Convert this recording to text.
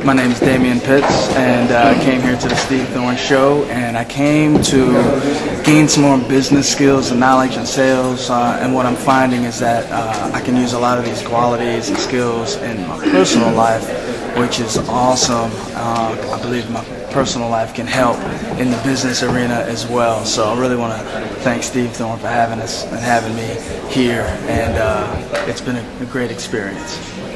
My name is Damian Pitts, and I came here to the Steve Thorne show, and I came to gain some more business skills and knowledge and sales, and what I'm finding is that I can use a lot of these qualities and skills in my personal life, which is awesome. I believe my personal life can help in the business arena as well. So I really want to thank Steve Thorne for having us and having me here, and it's been a great experience.